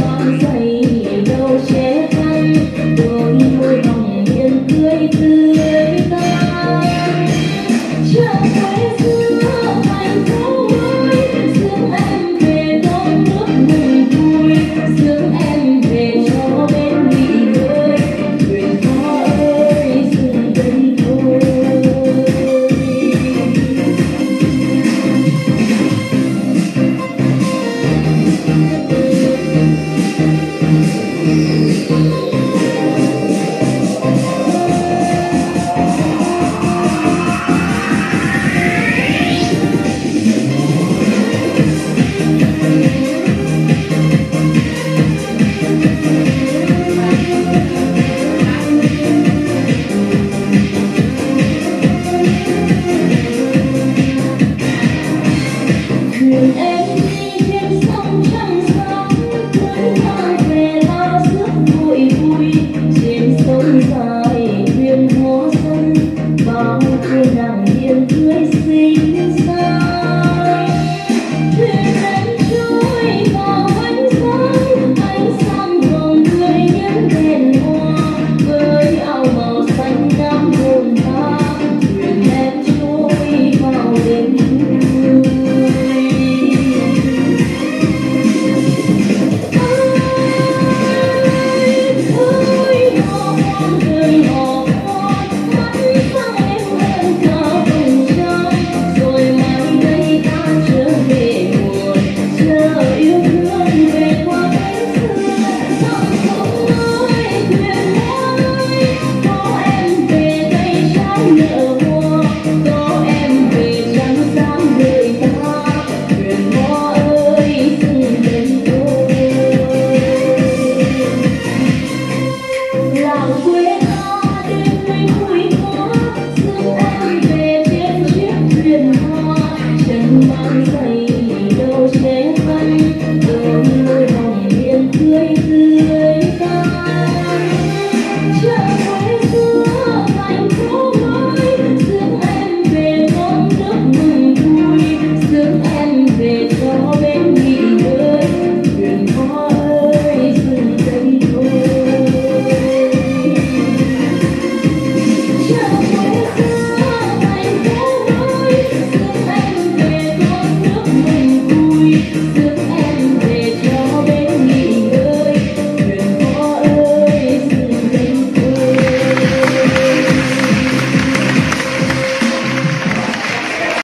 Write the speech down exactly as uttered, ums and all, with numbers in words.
mang giày đầu che khăn, đôi môi hồng miệng cười tươi tắn. Chợ quê xưa thành phố mới, sương em về đón nước mừng vui, sương em về cho bên nghỉ ngơi. Thuyền Hoa ơi dừng đây thôi. Thuyền em đi trên sông trăng sáng, cưới nhau về ta rước vui vui. Trên sông dài thuyền hoa xuân, bao cô nàng miệng cười xinh xắn. Thuyền em trôi vào ánh sáng, ánh sáng hồng tươi những đèn hoa, với áo màu xanh ngát hồn ta. Thuyền em trôi vào đêm vui. Ơi hò khoan đời hò khoan, mắt sao em hơn cả vầng trăng. Rồi mai đây ta trở về nguồn, chờ yêu thương về qua cánh xưa. Dòng sông ơi thuyền hoa ơi, có em về đây trái nở hoa, có em về trăng sáng đời ta. Thuyền hoa ơi dừng đây thôi. Làng quê ta đêm nay vui quá, sương em về trên chiếc thuyền hoa. Chân mang giày đầu che khăn, đôi môi hồng miệng cười tươi tắn. Chợ quê xưa thành phố mới, sương em về đón nước mừng vui, sương em về cho bên nghỉ ngơi. Thuyền hoa ơi dừng đây thôi. Chợ